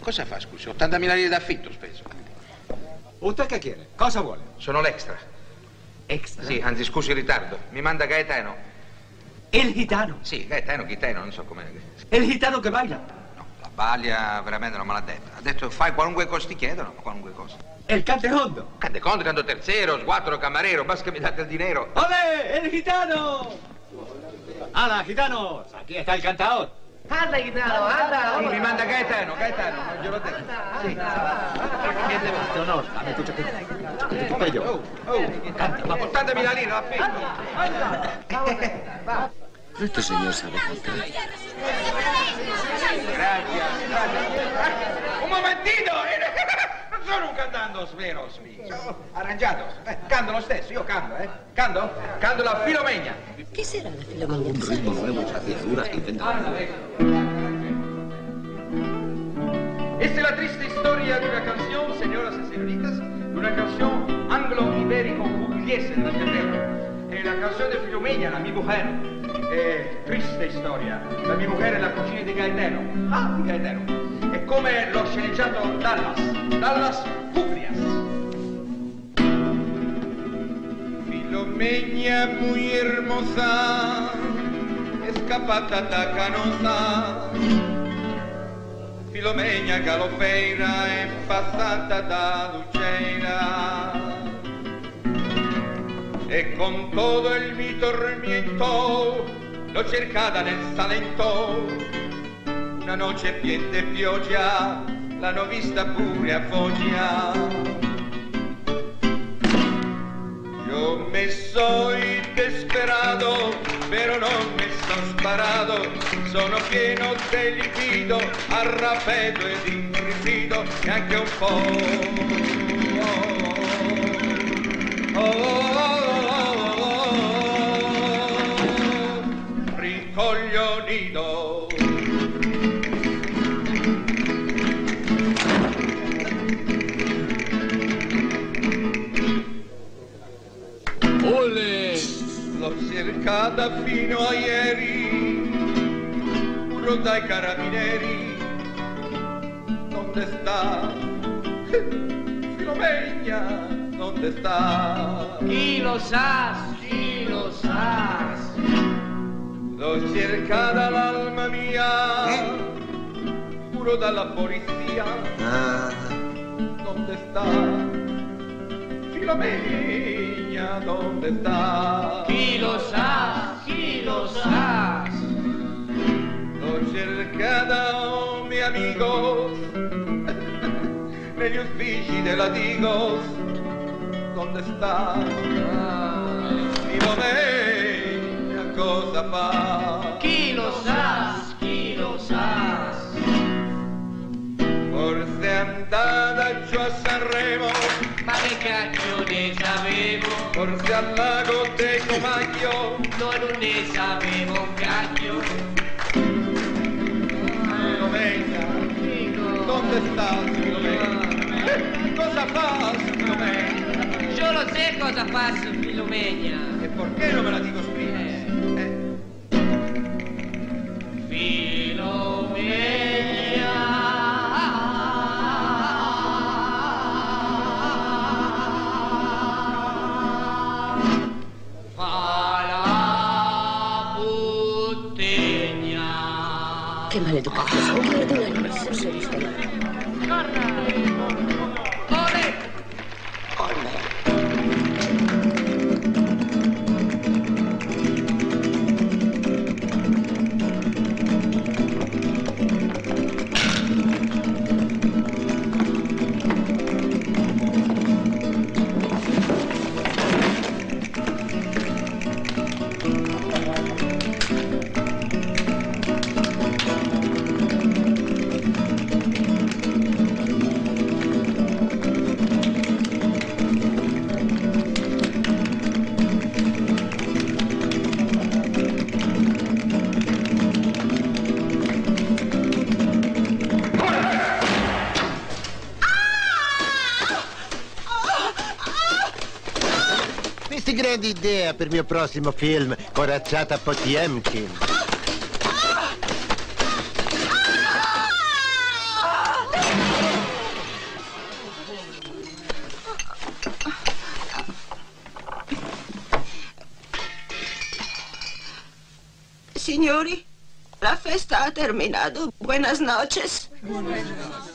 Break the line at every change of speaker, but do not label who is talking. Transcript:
cosa fa, scusi? 80.000 lire d'affitto speso.
Usted che chiede? Cosa vuole?
Sono l'extra.
Extra?
Sì, anzi, scusi il ritardo. Mi manda Gaetano.
El gitano?
Sì, Gaetano, non so come...
El gitano che baila?
No, la Balia veramente non me l'ha detta. Ha detto fai qualunque cosa ti chiedono, qualunque cosa.
El cantejondo?
Candeconte, canto terziero, sguattero, camarero, basta che mi date il dinero.
¡Ole! ¡El gitano! ¡Hala, gitanos! Aquí está el cantador.
Anda, gitano, anda.
Sì, mi manda Gaetano, non glielo detto. Sì.
No, no, dame tu chaqueta. Tu cuello.
Canta, ma 80.000 lire l'affitto.
Este señor sabe cantar.
Grazie. Un momentino! Non sono un cantando vero, sono arrangiato. Canto lo stesso, io canto, Canto? Canto la Filomena.
¿Qué será la Filomena?
Un ritmo nuevo, chapiaduras que inventan.
Esta es la triste historia de una canción, señoras y señoritas, de una canción anglo-ibérico-pugliese de Inglaterra. Es la canción de Filomena, la mi mujer. Triste storia. La mia mujer è la cugina di Gaetano. Ah, di Gaetano. È come l'ho sceneggiato Dallas Fuglias. Filomena muy hermosa, escapata da canosa. Filomena galopera è passata da Lucera. E con todo el mi tormento l'ho cercata nel Salento. Una noche piena pioggia l'hanno vista pure a Foggia. Yo me soy desperado, pero non me son sparato. Sono pieno de liquido, arrabbiato ed ingrigito, e anche un po'. Rincoglionito.
¡Ole!
L'ho cercata fino a ieri, puro dai carabinieri. Dove sta? Filomena, dove sta?
Chi lo sa, chi lo sa.
L'ho cercata l'alma mia, puro dalla polizia. Dove sta? Filomena, dove sta?
Chi lo sa, chi lo sa.
L'ho cercata, oh, mi amigo, negli uffici della Digos. Dove sta? Filomena, cosa fa?
Chi lo sa, chi lo sa.
Forse è andata giù a Sanremo,
Ma che cacchio ne sapevo?
forse al lago del Comacchio.
Noi non ne sapevo un cacchio.
Filomena, dove sta Filomena? Cosa fa Filomena?
Io lo so cosa fa su Filomena.
E perché non me la dico prima?
Qué maleducación. Hombre de la noche, se
Grande idea per il mio prossimo film, Corazzata Potiemkin.
signori, la festa ha terminato. Buenas noches.